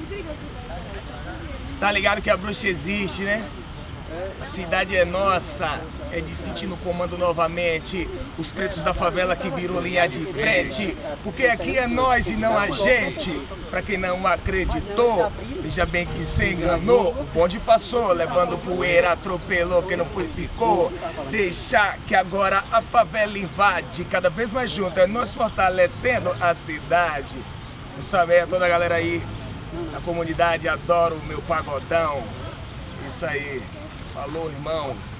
Tá ligado que a bruxa existe, né? A cidade é nossa, é de sentir no comando novamente. Os pretos da favela que virou linha de frente. Porque aqui é nós e não a gente. Pra quem não acreditou, veja bem que se enganou. O bonde passou, levando poeira, atropelou, quem não foi ficou. Deixa que agora a favela invade. Cada vez mais junto, é nós fortalecendo a cidade. Um salve a toda a galera aí da comunidade, adoro o meu pagodão. Isso aí. Falou, irmão.